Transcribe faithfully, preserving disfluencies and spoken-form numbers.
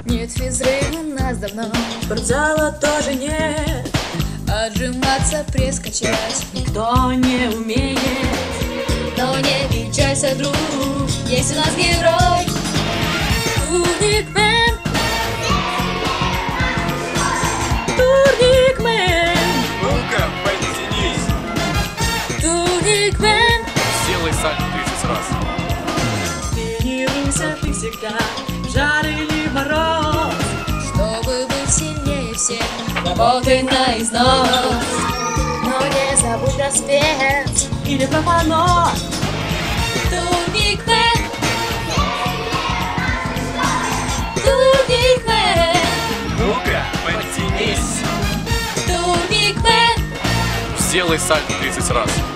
Нет физры у нас давно, спортзала тоже нет, отжиматься, пресс качать никто не умеет. Но не печалься, друг, есть у нас герой Турникмен. Турникмен. Ну-ка, подтянись. Турникмен. Сделай сальто тридцать раз. Тренируйся ты всегда, в жар или мороз, Чтобы быть сильнее всех, работай на износ. Но не забудь про спец или про понос. Турникмен. Турникмен. Ну-ка, подтянись. Турникмен. Сделай сальто тридцать раз.